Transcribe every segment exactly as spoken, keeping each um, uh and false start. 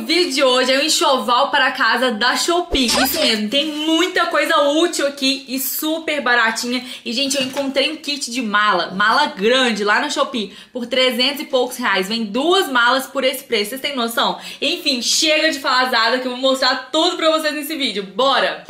vídeo de hoje é um enxoval para a casa da Shopee. Isso mesmo, tem muita coisa útil aqui e super baratinha. E, gente, eu encontrei um kit de mala, mala grande lá na Shopee, por trezentos e poucos reais. Vem duas malas por esse preço, vocês têm noção? Enfim, chega de falazada que eu vou mostrar tudo pra vocês nesse vídeo. Bora!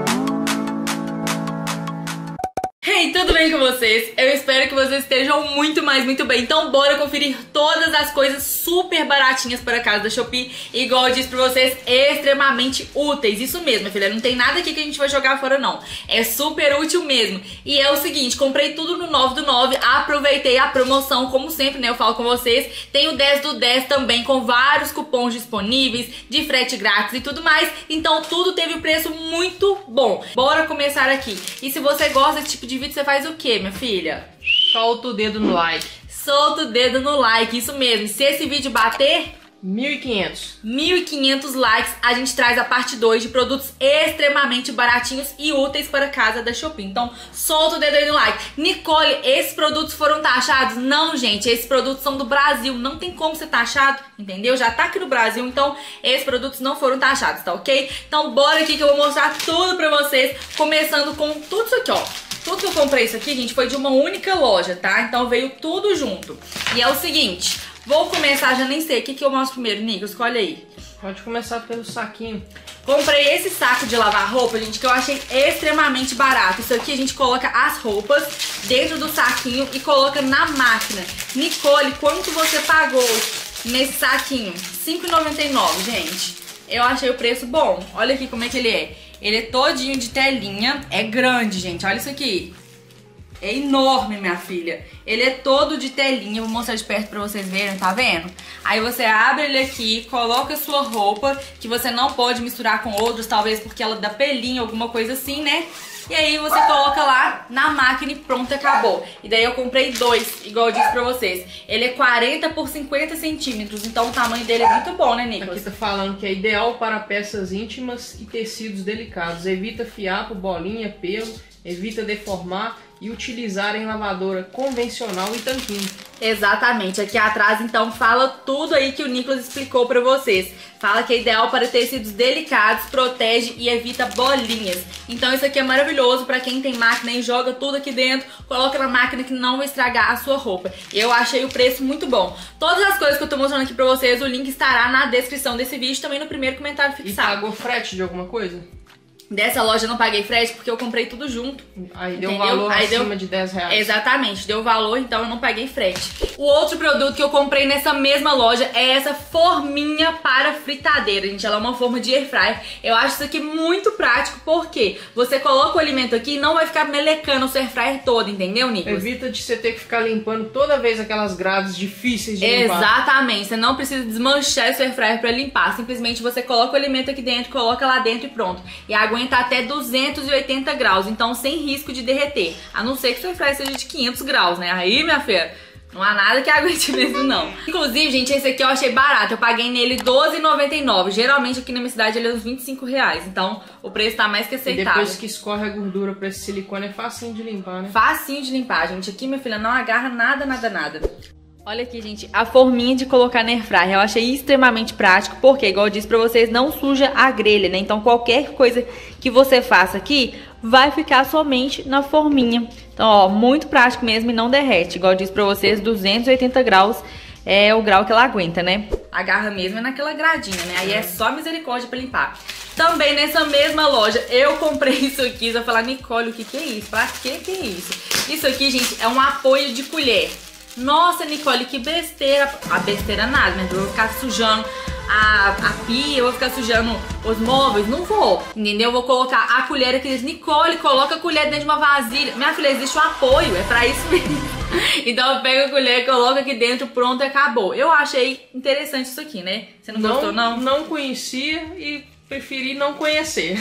Hey, tudo bem com vocês? Eu espero que vocês estejam muito, mais muito bem. Então bora conferir todas as coisas super baratinhas para a casa da Shopee. Igual eu disse pra vocês, extremamente úteis. Isso mesmo, minha filha, não tem nada aqui que a gente vai jogar fora não. É super útil mesmo. E é o seguinte, comprei tudo no nove do nove, aproveitei a promoção, como sempre, né, eu falo com vocês. Tem o dez do dez também, com vários cupons disponíveis, de frete grátis e tudo mais. Então tudo teve um preço muito bom. Bora começar aqui. E se você gosta desse tipo de vídeo, você faz o que, minha filha? Solta o dedo no like. Solta o dedo no like, isso mesmo. Se esse vídeo bater mil e quinhentos. mil e quinhentos likes, a gente traz a parte dois de produtos extremamente baratinhos e úteis para a casa da Shopee. Então, solta o dedo aí no like. Nicole, esses produtos foram taxados? Não, gente, esses produtos são do Brasil. Não tem como ser taxado, entendeu? Já tá aqui no Brasil, então esses produtos não foram taxados, tá ok? Então, bora aqui que eu vou mostrar tudo pra vocês, começando com tudo isso aqui, ó. Tudo que eu comprei isso aqui, gente, foi de uma única loja, tá? Então veio tudo junto. E é o seguinte, vou começar, já nem sei, o que, que eu mostro primeiro, Nico? Escolhe aí. Pode começar pelo saquinho. Comprei esse saco de lavar roupa, gente, que eu achei extremamente barato. Isso aqui a gente coloca as roupas dentro do saquinho e coloca na máquina. Nicole, quanto você pagou nesse saquinho? cinco reais e noventa e nove centavos, gente. Eu achei o preço bom. Olha aqui como é que ele é. Ele é todinho de telinha, é grande, gente, olha isso aqui. É enorme, minha filha. Ele é todo de telinha, vou mostrar de perto pra vocês verem, tá vendo? Aí você abre ele aqui, coloca a sua roupa, que você não pode misturar com outros, talvez porque ela dá pelinho, alguma coisa assim, né? E aí você coloca lá na máquina e pronto, acabou. E daí eu comprei dois, igual eu disse pra vocês. Ele é quarenta por cinquenta centímetros, então o tamanho dele é muito bom, né, Nicolas? Aqui tá falando que é ideal para peças íntimas e tecidos delicados. Evita fiapo, bolinha, pelo, evita deformar e utilizar em lavadora convencional e tanquinho. Exatamente, aqui atrás então fala tudo aí que o Nicolas explicou pra vocês. Fala que é ideal para tecidos delicados, protege e evita bolinhas. Então isso aqui é maravilhoso pra quem tem máquina e joga tudo aqui dentro, coloca na máquina que não vai estragar a sua roupa. Eu achei o preço muito bom. Todas as coisas que eu tô mostrando aqui pra vocês, o link estará na descrição desse vídeo, também no primeiro comentário fixado. E pagou frete de alguma coisa? Dessa loja eu não paguei frete porque eu comprei tudo junto. Aí deu entendeu? valor Aí acima deu... de dez reais. Exatamente, deu valor, então eu não paguei frete. O outro produto que eu comprei nessa mesma loja é essa forminha para fritadeira, gente. Ela é uma forma de air fryer. Eu acho isso aqui muito prático porque você coloca o alimento aqui e não vai ficar melecando o seu air fryer todo, entendeu, Nicolas? Evita de você ter que ficar limpando toda vez aquelas grades difíceis de limpar. Exatamente, você não precisa desmanchar o seu air fryer para limpar. Simplesmente você coloca o alimento aqui dentro, coloca lá dentro e pronto. E aguenta até duzentos e oitenta graus, então sem risco de derreter. A não ser que o seu air fryer seja de quinhentos graus, né? Aí, minha filha, não há nada que aguente mesmo, não. Inclusive, gente, esse aqui eu achei barato. Eu paguei nele doze reais e noventa e nove centavos. Geralmente aqui na minha cidade ele é uns vinte e cinco reais. Então o preço tá mais que aceitável. E depois que escorre a gordura pra esse silicone é facinho de limpar, né? Facinho de limpar, gente. Aqui, minha filha, não agarra nada, nada, nada. Olha aqui, gente, a forminha de colocar na air fryer. Eu achei extremamente prático, porque, igual eu disse pra vocês, não suja a grelha, né? Então qualquer coisa que você faça aqui vai ficar somente na forminha. Então, ó, muito prático mesmo e não derrete. Igual eu disse pra vocês, duzentos e oitenta graus é o grau que ela aguenta, né? Agarra mesmo é naquela gradinha, né? Aí é só misericórdia pra limpar. Também nessa mesma loja eu comprei isso aqui. Você vai falar, Nicole, o que que é isso? Pra que que é isso? Isso aqui, gente, é um apoio de colher. Nossa, Nicole, que besteira. A besteira nada, né? Eu vou ficar sujando a, a pia, eu vou ficar sujando os móveis. Não vou, entendeu? Eu vou colocar a colher aqui. Nicole, coloca a colher dentro de uma vasilha. Minha filha, existe um apoio, é pra isso mesmo. Então eu pego a colher, coloco aqui dentro, pronto, e acabou. Eu achei interessante isso aqui, né? Você não, não gostou, não? Não conhecia e preferi não conhecer.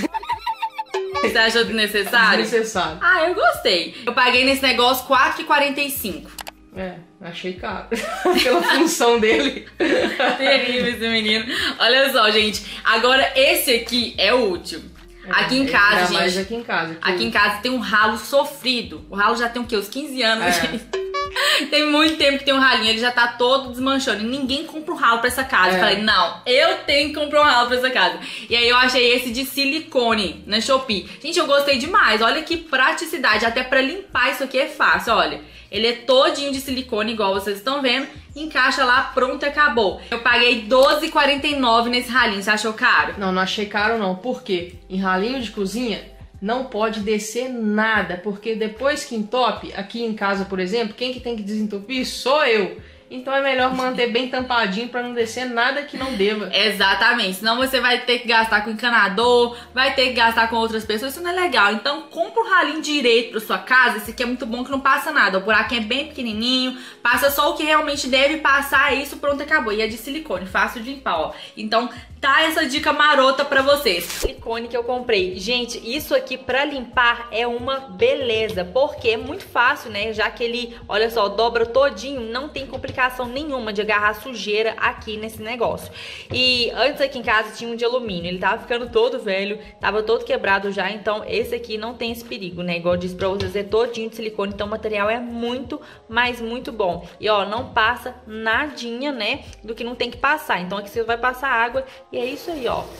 Você achou desnecessário? Desnecessário. Ah, eu gostei. Eu paguei nesse negócio quatro reais e quarenta e cinco centavos. É, achei caro. Pela função dele. Terrível esse menino. Olha só, gente. Agora esse aqui é útil. É, aqui em casa, é, gente. mais aqui em casa. Aqui em casa tem um ralo sofrido. O ralo já tem o quê? Uns quinze anos, é. gente. Tem muito tempo que tem um ralinho, ele já tá todo desmanchando. E ninguém compra um ralo pra essa casa. É. Eu falei, não, eu tenho que comprar um ralo pra essa casa. E aí eu achei esse de silicone na Shopee. Gente, eu gostei demais. Olha que praticidade. Até pra limpar isso aqui é fácil, olha. Ele é todinho de silicone, igual vocês estão vendo. Encaixa lá, pronto, acabou. Eu paguei doze reais e quarenta e nove centavos nesse ralinho. Você achou caro? Não, não achei caro não. Por quê? Em ralinho de cozinha não pode descer nada, porque depois que entope, aqui em casa, por exemplo, quem que tem que desentupir sou eu. Então é melhor manter bem tampadinho pra não descer nada que não deva. Exatamente, senão você vai ter que gastar com encanador, vai ter que gastar com outras pessoas, isso não é legal. Então compra um ralinho direito pra sua casa, esse aqui é muito bom que não passa nada. O buraquinho é bem pequenininho, passa só o que realmente deve passar, isso, pronto, acabou. E é de silicone, fácil de limpar, ó. Então tá essa dica marota pra vocês. Silicone que eu comprei. Gente, isso aqui pra limpar é uma beleza, porque é muito fácil, né? Já que ele, olha só, dobra todinho, não tem complicação nenhuma de agarrar sujeira aqui nesse negócio. E antes aqui em casa tinha um de alumínio, ele tava ficando todo velho, tava todo quebrado já, então esse aqui não tem esse perigo, né? Igual eu disse pra vocês, é todinho de silicone, então o material é muito, mas muito bom. E ó, não passa nadinha, né, do que não tem que passar. Então aqui você vai passar água e é isso aí, ó.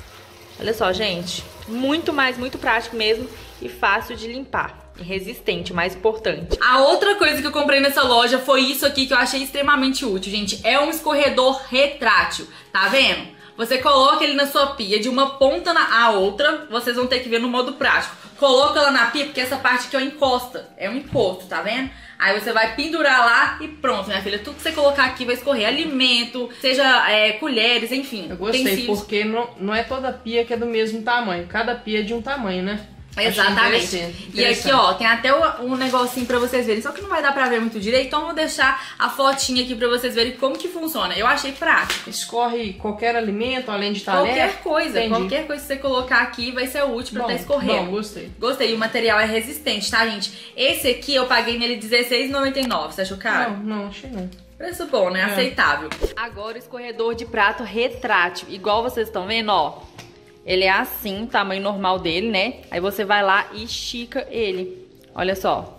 Olha só, gente, muito mais, muito prático mesmo e fácil de limpar. E resistente, o mais importante. A outra coisa que eu comprei nessa loja foi isso aqui que eu achei extremamente útil, gente. É um escorredor retrátil, tá vendo? Você coloca ele na sua pia de uma ponta na a outra, vocês vão ter que ver no modo prático. Coloca ela na pia, porque essa parte aqui é encosta, é um encosto, tá vendo? Aí você vai pendurar lá e pronto, minha filha. Tudo que você colocar aqui vai escorrer. Alimento, seja é, colheres, enfim. Eu gostei, porque não, não é toda pia que é do mesmo tamanho. Cada pia é de um tamanho, né? Exatamente. Interessante. E aqui, ó, tem até um negocinho pra vocês verem. Só que não vai dar pra ver muito direito, então eu vou deixar a fotinha aqui pra vocês verem como que funciona. Eu achei prático. Escorre qualquer alimento, além de talher? Qualquer coisa. Entendi. Qualquer coisa que você colocar aqui vai ser útil pra estar escorrendo. Bom, gostei. Gostei. E o material é resistente, tá, gente? Esse aqui eu paguei nele dezesseis reais e noventa e nove centavos. Você achou caro? Não, não, achei não. Preço bom, né? É. Aceitável. Agora o escorredor de prato retrátil. Igual vocês estão vendo, ó. Ele é assim, tamanho normal dele, né? Aí você vai lá e estica ele. Olha só.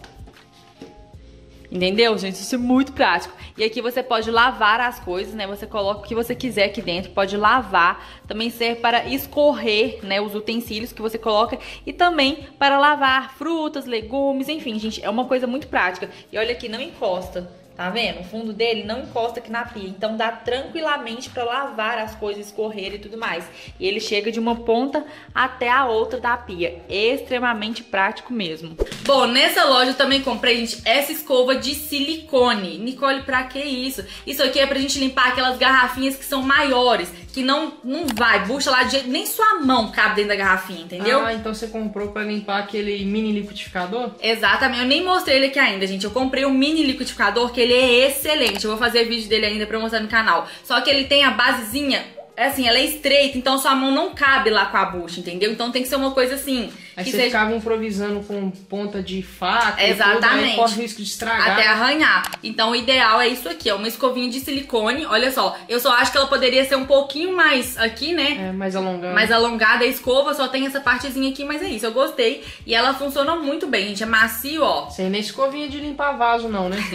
Entendeu, gente? Isso é muito prático. E aqui você pode lavar as coisas, né? Você coloca o que você quiser aqui dentro, pode lavar. Também serve para escorrer, né? Os utensílios que você coloca. E também para lavar frutas, legumes, enfim, gente. É uma coisa muito prática. E olha aqui, não encosta. Tá vendo? O fundo dele não encosta aqui na pia. Então dá tranquilamente pra lavar as coisas, escorrer e tudo mais. E ele chega de uma ponta até a outra da pia. Extremamente prático mesmo. Bom, nessa loja eu também comprei, gente, essa escova de silicone. Nicole, pra que isso? Isso aqui é pra gente limpar aquelas garrafinhas que são maiores. Que não, não vai, bucha lá de jeito... Nem sua mão cabe dentro da garrafinha, entendeu? Ah, então você comprou pra limpar aquele mini liquidificador? Exatamente. Eu nem mostrei ele aqui ainda, gente. Eu comprei um mini liquidificador que ele é excelente. Eu vou fazer vídeo dele ainda pra mostrar no canal. Só que ele tem a basezinha, é assim, ela é estreita, então sua mão não cabe lá com a bucha, entendeu? Então tem que ser uma coisa assim... Aí que você seja... ficava improvisando com ponta de faca. Exatamente. E tudo, aí corre o risco de estragar. Até arranhar. Então o ideal é isso aqui, ó, uma escovinha de silicone. Olha só, eu só acho que ela poderia ser um pouquinho mais aqui, né? É, mais alongada. Mais alongada. A escova só tem essa partezinha aqui, mas é isso, eu gostei. E ela funciona muito bem, gente. É macio, ó. Sem nem escovinha de limpar vaso, não, né?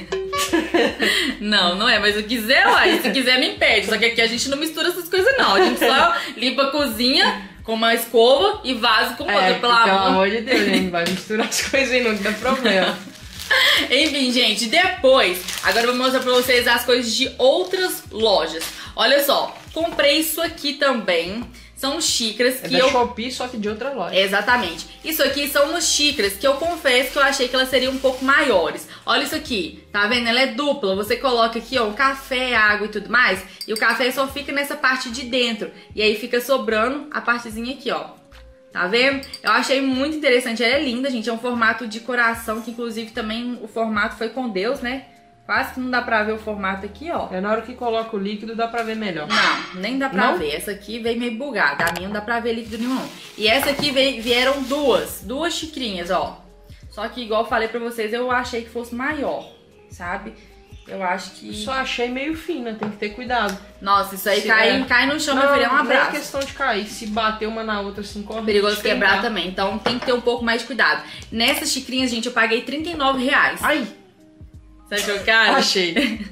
Não, não é, mas se quiser, uai, se quiser me impede. Só que aqui a gente não mistura essas coisas, não. A gente só limpa a cozinha com uma escova e vaso com outra, é, pelo amor. Pelo amor de Deus, gente, vai misturar as coisas aí, não dá problema. Enfim, gente, depois, agora eu vou mostrar pra vocês as coisas de outras lojas. Olha só, comprei isso aqui também. São xícaras que é da eu... Shopee, só que de outra loja. Exatamente. Isso aqui são umas xícaras que eu confesso que eu achei que elas seriam um pouco maiores. Olha isso aqui, tá vendo? Ela é dupla. Você coloca aqui, ó, um café, água e tudo mais. E o café só fica nessa parte de dentro. E aí fica sobrando a partezinha aqui, ó. Tá vendo? Eu achei muito interessante. Ela é linda, gente. É um formato de coração, que inclusive também o formato foi com Deus, né? Quase que não dá pra ver o formato aqui, ó. É na hora que coloca o líquido, dá pra ver melhor. Não, nem dá pra não? ver. Essa aqui veio meio bugada. A minha não dá pra ver líquido nenhum. E essa aqui veio, vieram duas. Duas xicrinhas, ó. Só que, igual eu falei pra vocês, eu achei que fosse maior, sabe? Eu acho que... Só achei meio fina, tem que ter cuidado. Nossa, isso aí cai, é... cai no chão, meu filho, é um abraço. Não é questão de cair. Se bater uma na outra, assim, corre. Perigoso quebrar também. Então tem que ter um pouco mais de cuidado. Nessas xicrinhas, gente, eu paguei trinta e nove reais. Ai! Você achou caro? Achei.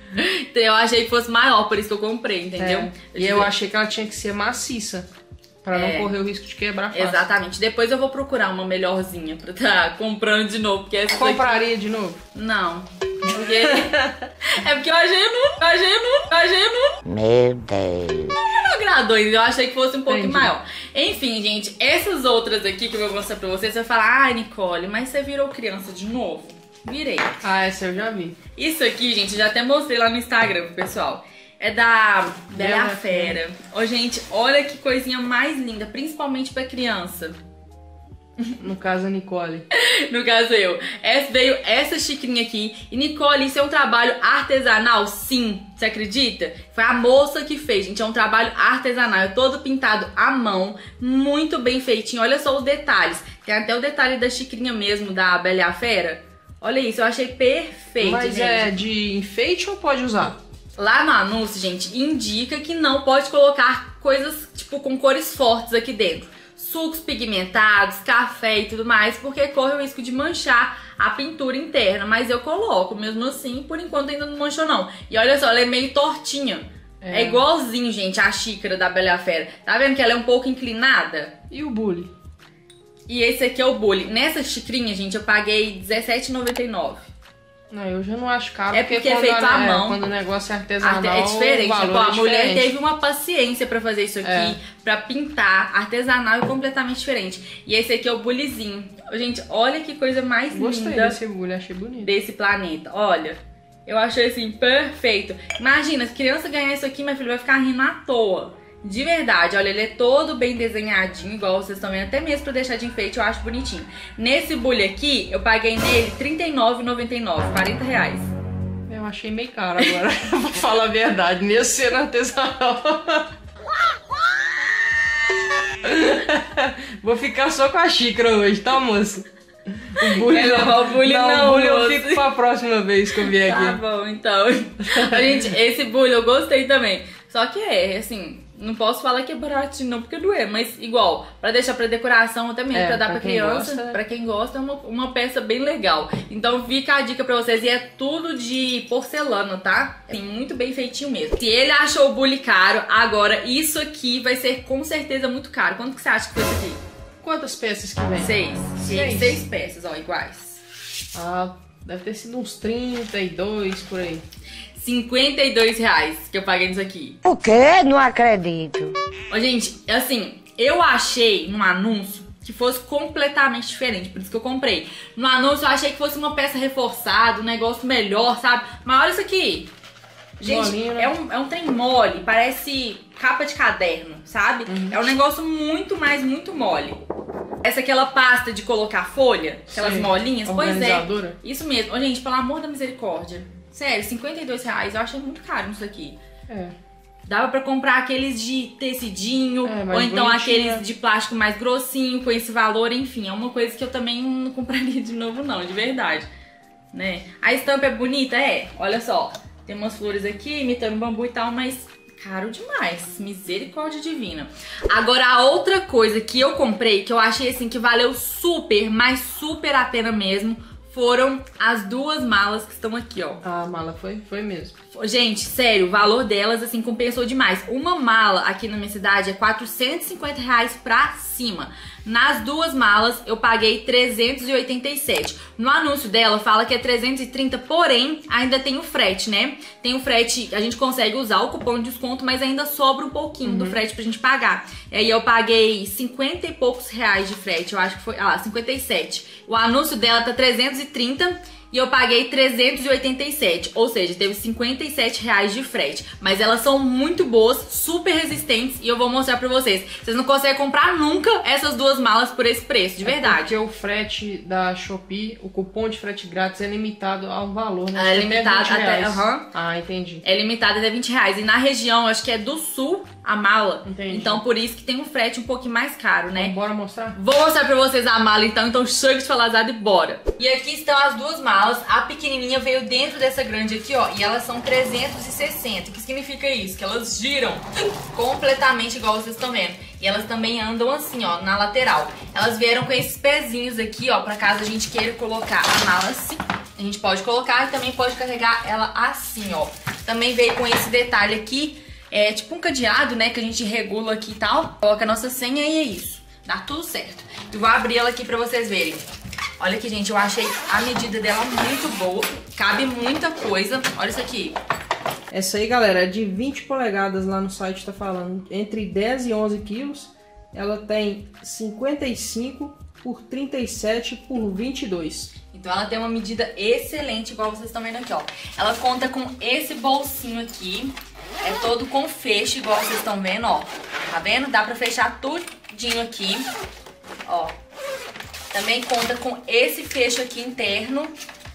Eu achei que fosse maior, por isso que eu comprei, entendeu? É. E eu achei que ela tinha que ser maciça. Pra não É. correr o risco de quebrar fácil. Exatamente. Depois eu vou procurar uma melhorzinha pra tá comprando de novo. Porque essa Compraria daqui... de novo? Não. Porque... é porque eu achei nu, eu achei nu, eu achei nu. Meu Deus. Não agradou, eu achei que fosse um pouquinho Entendi. maior. Enfim, gente, essas outras aqui que eu vou mostrar pra vocês, você vai falar, ai, Nicole, mas você virou criança de novo? Virei. Ah, essa eu já vi. Isso aqui, gente, eu já até mostrei lá no Instagram pro pessoal. É da Bela Bela Fera. Ô, gente, olha que coisinha mais linda, principalmente pra criança. No caso, a Nicole. No caso, eu. Essa, veio essa xicrinha aqui. E, Nicole, isso é um trabalho artesanal? Sim. Você acredita? Foi a moça que fez, gente. É um trabalho artesanal. É todo pintado à mão. Muito bem feitinho. Olha só os detalhes. Tem até o detalhe da xicrinha mesmo, da Bela e a Fera. Olha isso, eu achei perfeito, Mas gente. é de enfeite ou pode usar? Lá no anúncio, gente, indica que não pode colocar coisas, tipo, com cores fortes aqui dentro. Sucos pigmentados, café e tudo mais, porque corre o risco de manchar a pintura interna. Mas eu coloco, mesmo assim, por enquanto ainda não manchou não. E olha só, ela é meio tortinha. É, é igualzinho, gente, a xícara da Bela e a Fera. Tá vendo que ela é um pouco inclinada? E o bule? E esse aqui é o bule. Nessa xicrinha, gente, eu paguei dezessete reais e noventa e nove centavos. Não, eu já não acho caro. É porque é feito à é, mão. Quando o negócio é artesanal, É diferente, o valor tipo, a é mulher diferente. teve uma paciência pra fazer isso aqui, É. pra pintar, artesanal e completamente diferente. E esse aqui é o bulizinho. Gente, olha que coisa mais Gostei linda desse bule, achei bonito. desse planeta. Olha, eu achei assim, perfeito. Imagina, se criança ganhar isso aqui, minha filha vai ficar rindo à toa. De verdade, olha, ele é todo bem desenhadinho, igual vocês estão vendo, até mesmo pra deixar de enfeite, eu acho bonitinho. Nesse bule aqui, eu paguei nele trinta e nove reais e noventa e nove centavos, quarenta reais. Eu achei meio caro agora, pra falar a verdade, mesmo sendo artesanal. Vou ficar só com a xícara hoje, tá, moço? O bule Quer levar o bule não, não, o bule eu moço. fico pra próxima vez que eu vier Tá aqui. bom, então. Gente, esse bule eu gostei também. Só que é, assim, não posso falar que é baratinho não, porque não é. Mas igual, pra deixar pra decoração, até mesmo É, pra dar pra pra quem criança, gosta, né? pra quem gosta, é uma, uma peça bem legal. Então fica a dica pra vocês. E é tudo de porcelana, tá? Assim, muito bem feitinho mesmo. Se ele achou o bule caro, agora isso aqui vai ser com certeza muito caro. Quanto que você acha que foi isso aqui? Quantas peças que vem? Seis. Seis. Seis peças, ó, iguais. Ah, deve ter sido uns trinta e dois por aí. cinquenta e dois reais que eu paguei nisso aqui. O quê? Não acredito. Ó, gente, assim, eu achei no anúncio que fosse completamente diferente, por isso que eu comprei. No anúncio eu achei que fosse uma peça reforçada, um negócio melhor, sabe? Mas olha isso aqui. Gente, Molinho, né? é um, é um trem mole, parece capa de caderno, sabe? Uhum. É um negócio muito mais, muito mole. Essa é aquela pasta de colocar folha, aquelas Sim. molinhas, pois é. Organizadora? Isso mesmo. Ô, gente, pelo amor da misericórdia. Sério, cinquenta e dois reais, eu achei muito caro isso aqui. É. Dava pra comprar aqueles de tecidinho, É, mais ou então bonitinho, aqueles de plástico mais grossinho, com esse valor, enfim. É uma coisa que eu também não compraria de novo não, de verdade. Né? A estampa é bonita? É, olha só. Tem umas flores aqui, imitando bambu e tal, mas caro demais. Misericórdia divina. Agora, a outra coisa que eu comprei, que eu achei assim, que valeu super, mas super a pena mesmo, foram as duas malas que estão aqui, ó. A mala foi? Foi mesmo. Gente, sério, o valor delas, assim, compensou demais. Uma mala aqui na minha cidade é quatrocentos e cinquenta reais pra cima. Nas duas malas, eu paguei trezentos e oitenta e sete. No anúncio dela, fala que é trezentos e trinta, porém, ainda tem o frete, né? Tem o frete, a gente consegue usar o cupom de desconto, mas ainda sobra um pouquinho Uhum. do frete pra gente pagar. E aí eu paguei cinquenta e poucos reais de frete, eu acho que foi, ah, cinquenta e sete. O anúncio dela tá trezentos e trinta e eu paguei trezentos e oitenta e sete, ou seja, teve cinquenta e sete reais de frete. Mas elas são muito boas, super resistentes e eu vou mostrar pra vocês. Vocês não conseguem comprar nunca essas duas malas por esse preço, de É verdade. porque o frete da Shopee, o cupom de frete grátis é limitado a um valor, né? É Acho que limitado vinte até- reais. aham. Ah, entendi. É limitado até vinte reais. E na região, acho que é do sul, a mala. Entendi. Então por isso que tem um frete um pouquinho mais caro, né? Então, bora mostrar? Vou mostrar pra vocês a mala então, então chega de falazada e bora. E aqui estão as duas malas. A pequenininha veio dentro dessa grande aqui, ó, e elas são trezentos e sessenta. O que significa isso? Que elas giram completamente igual vocês estão vendo. E elas também andam assim, ó, na lateral. Elas vieram com esses pezinhos aqui, ó, pra caso a gente queira colocar a mala assim. a gente pode colocar e também pode carregar ela assim, ó. Também veio com esse detalhe aqui, é tipo um cadeado, né, que a gente regula aqui e tal. Coloca a nossa senha e é isso. Dá tudo certo. Eu vou abrir ela aqui pra vocês verem. Olha aqui, gente, eu achei a medida dela muito boa. Cabe muita coisa. Olha isso aqui. Essa aí, galera, é de vinte polegadas, lá no site tá falando. Entre dez e onze quilos. Ela tem cinquenta e cinco por trinta e sete por vinte e dois. Então ela tem uma medida excelente, igual vocês estão vendo aqui, ó. Ela conta com esse bolsinho aqui. É todo com fecho, igual vocês estão vendo, ó. Tá vendo? Dá pra fechar tudinho aqui. Ó. Também conta com esse fecho aqui interno.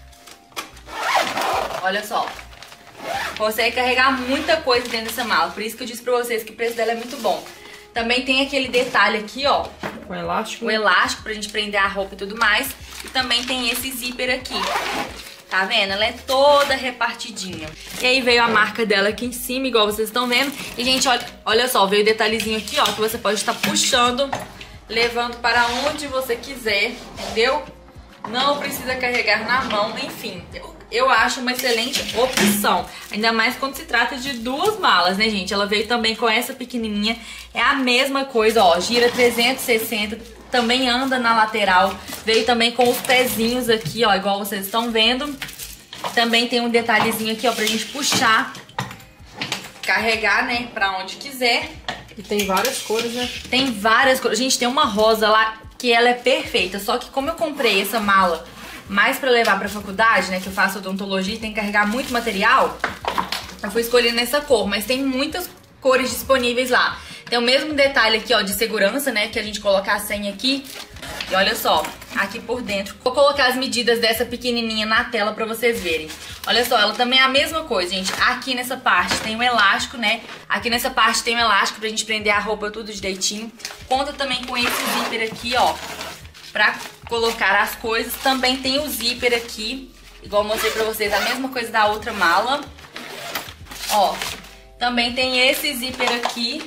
Olha só. Consegue carregar muita coisa dentro dessa mala. Por isso que eu disse pra vocês que o preço dela é muito bom. Também tem aquele detalhe aqui, ó. Com elástico. O elástico pra gente prender a roupa e tudo mais. E também tem esse zíper aqui. Tá vendo? Ela é toda repartidinha. E aí veio a marca dela aqui em cima, igual vocês estão vendo. E, gente, olha, olha só, veio o detalhezinho aqui, ó, que você pode estar puxando, levando para onde você quiser, entendeu? Não precisa carregar na mão, enfim. Eu, eu acho uma excelente opção. Ainda mais quando se trata de duas malas, né, gente? Ela veio também com essa pequenininha. É a mesma coisa, ó, gira trezentos e sessenta. Também anda na lateral. Veio também com os pezinhos aqui, ó, igual vocês estão vendo. Também tem um detalhezinho aqui, ó, pra gente puxar, carregar, né, pra onde quiser. E tem várias cores, né? Tem várias cores. Gente, tem uma rosa lá que ela é perfeita. Só que como eu comprei essa mala mais pra levar pra faculdade, né, que eu faço odontologia e tem que carregar muito material, eu fui escolhendo essa cor. Mas tem muitas cores disponíveis lá. Tem o mesmo detalhe aqui, ó, de segurança, né, que a gente coloca a senha aqui. E olha só, aqui por dentro. Vou colocar as medidas dessa pequenininha na tela pra vocês verem. Olha só, ela também é a mesma coisa, gente. Aqui nessa parte tem um elástico, né? Aqui nessa parte tem um elástico pra gente prender a roupa tudo direitinho. Conta também com esse zíper aqui, ó, pra colocar as coisas. Também tem o zíper aqui, igual eu mostrei pra vocês, a mesma coisa da outra mala. Ó, também tem esse zíper aqui,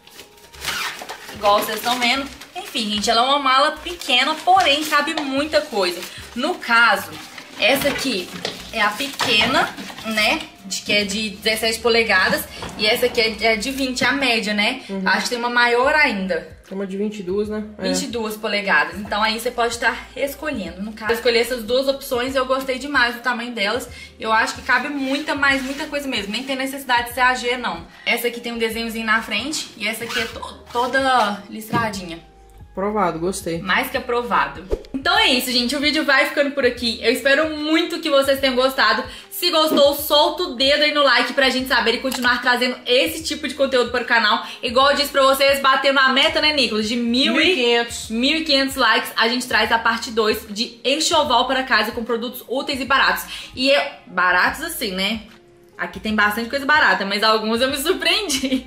igual vocês estão vendo. Enfim, gente, ela é uma mala pequena, porém cabe muita coisa. No caso, essa aqui é a pequena, né? De, que é de dezessete polegadas. E essa aqui é de vinte, a média, né? Uhum. Acho que tem uma maior ainda. Tem uma de vinte e duas, né? É. vinte e duas polegadas. Então aí você pode estar escolhendo. No caso, eu escolhi essas duas opções e eu gostei demais do tamanho delas. Eu acho que cabe muita, mais muita coisa mesmo. Nem tem necessidade de ser A G, não. Essa aqui tem um desenhozinho na frente e essa aqui é to toda listradinha. Aprovado, gostei. Mais que aprovado. Então é isso, gente. O vídeo vai ficando por aqui. Eu espero muito que vocês tenham gostado. Se gostou, solta o dedo aí no like pra gente saber e continuar trazendo esse tipo de conteúdo para o canal. Igual eu disse pra vocês, batendo a meta, né, Nicolas? De mil e quinhentos likes, a gente traz a parte dois de enxoval para casa com produtos úteis e baratos. E eu... baratos assim, né? Aqui tem bastante coisa barata, mas alguns eu me surpreendi.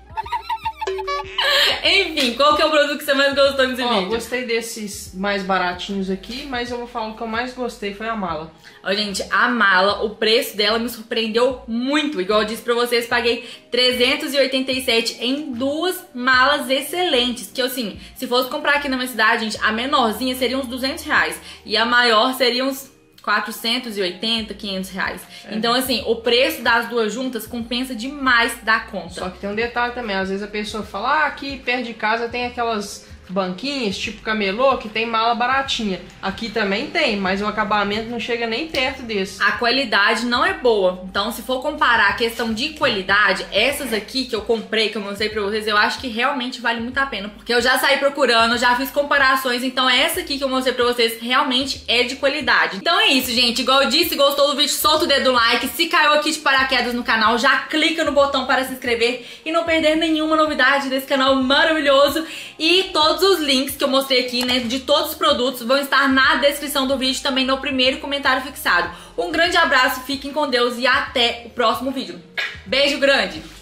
Enfim, qual que é o produto que você mais gostou nesse Ó, vídeo? Gostei desses mais baratinhos aqui, mas eu vou falar o que eu mais gostei foi a mala. Ó, gente, a mala, o preço dela me surpreendeu muito. Igual eu disse pra vocês, paguei trezentos e oitenta e sete em duas malas excelentes. Que assim, se fosse comprar aqui na minha cidade, gente, a menorzinha seria uns duzentos reais. E a maior seria uns quatrocentos e oitenta, quinhentos reais. É. Então, assim, o preço das duas juntas compensa demais da conta. Só que tem um detalhe também. Às vezes a pessoa fala, ah, aqui perto de casa tem aquelas banquinhas, tipo camelô, que tem mala baratinha. Aqui também tem, mas o acabamento não chega nem perto desse. A qualidade não é boa. Então, se for comparar a questão de qualidade, essas aqui que eu comprei, que eu mostrei pra vocês, eu acho que realmente vale muito a pena. Porque eu já saí procurando, já fiz comparações, então essa aqui que eu mostrei pra vocês realmente é de qualidade. Então é isso, gente. Igual eu disse, gostou do vídeo, solta o dedo no like. Se caiu aqui de paraquedas no canal, já clica no botão para se inscrever e não perder nenhuma novidade desse canal maravilhoso. E todos os links que eu mostrei aqui, né, de todos os produtos vão estar na descrição do vídeo, também no primeiro comentário fixado. Um grande abraço, fiquem com Deus e até o próximo vídeo. Beijo grande!